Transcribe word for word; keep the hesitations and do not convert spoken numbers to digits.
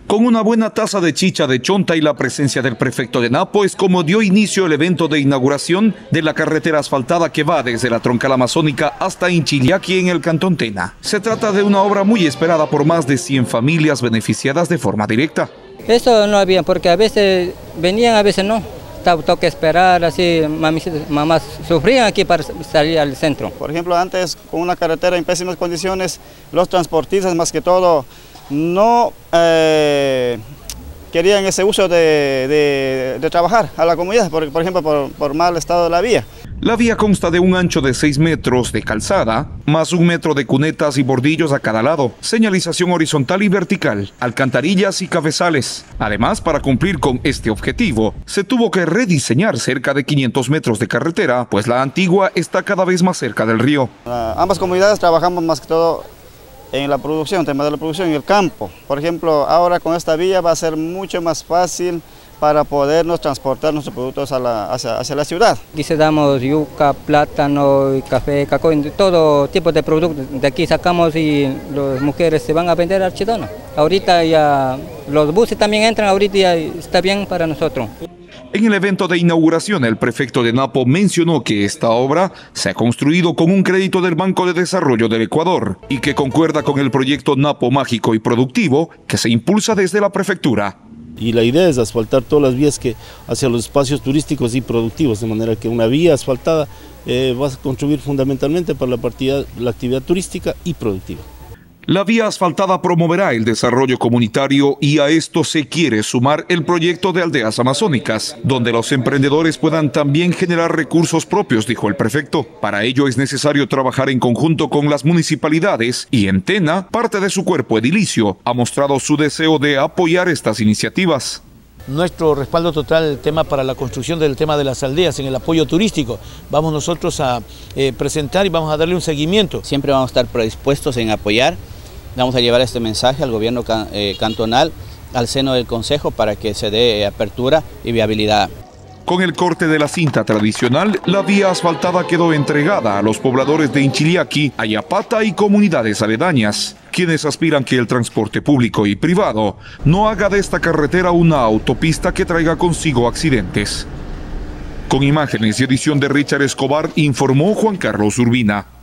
Con una buena taza de chicha de chonta y la presencia del prefecto de Napo es como dio inicio el evento de inauguración de la carretera asfaltada que va desde la troncal amazónica hasta Inchiliaqui en el cantón Tena. Se trata de una obra muy esperada por más de cien familias beneficiadas de forma directa. Eso no había, porque a veces venían, a veces no. Tengo que esperar, así mamás sufrían aquí para salir al centro. Por ejemplo, antes con una carretera en pésimas condiciones, los transportistas más que todo no eh, querían ese uso de, de, de trabajar a la comunidad, por, por ejemplo, por, por mal estado de la vía. La vía consta de un ancho de seis metros de calzada, más un metro de cunetas y bordillos a cada lado, señalización horizontal y vertical, alcantarillas y cabezales. Además, para cumplir con este objetivo, se tuvo que rediseñar cerca de quinientos metros de carretera, pues la antigua está cada vez más cerca del río. Uh, ambas comunidades trabajamos más que todo en la producción, tema de la producción, en el campo. Por ejemplo, ahora con esta vía va a ser mucho más fácil para podernos transportar nuestros productos a la, hacia, hacia la ciudad. Aquí se damos yuca, plátano, café, cacao, todo tipo de productos. De aquí sacamos y las mujeres se van a vender al Chidona. Ahorita ya los buses también entran, ahorita ya está bien para nosotros. En el evento de inauguración, el prefecto de Napo mencionó que esta obra se ha construido con un crédito del Banco de Desarrollo del Ecuador y que concuerda con el proyecto Napo Mágico y Productivo que se impulsa desde la prefectura. Y la idea es asfaltar todas las vías que hacia los espacios turísticos y productivos, de manera que una vía asfaltada eh, va a contribuir fundamentalmente para la, partida, la actividad turística y productiva. La vía asfaltada promoverá el desarrollo comunitario y a esto se quiere sumar el proyecto de aldeas amazónicas, donde los emprendedores puedan también generar recursos propios, dijo el prefecto. Para ello es necesario trabajar en conjunto con las municipalidades y en Tena, parte de su cuerpo edilicio, ha mostrado su deseo de apoyar estas iniciativas. Nuestro respaldo total el tema para la construcción del tema de las aldeas, en el apoyo turístico. Vamos nosotros a eh, presentar y vamos a darle un seguimiento. Siempre vamos a estar predispuestos en apoyar. Vamos a llevar este mensaje al gobierno can, eh, cantonal, al seno del Consejo, para que se dé apertura y viabilidad. Con el corte de la cinta tradicional, la vía asfaltada quedó entregada a los pobladores de Inchiliaqui, Ayapata y comunidades aledañas, quienes aspiran que el transporte público y privado no haga de esta carretera una autopista que traiga consigo accidentes. Con imágenes y edición de Richard Escobar, informó Juan Carlos Urbina.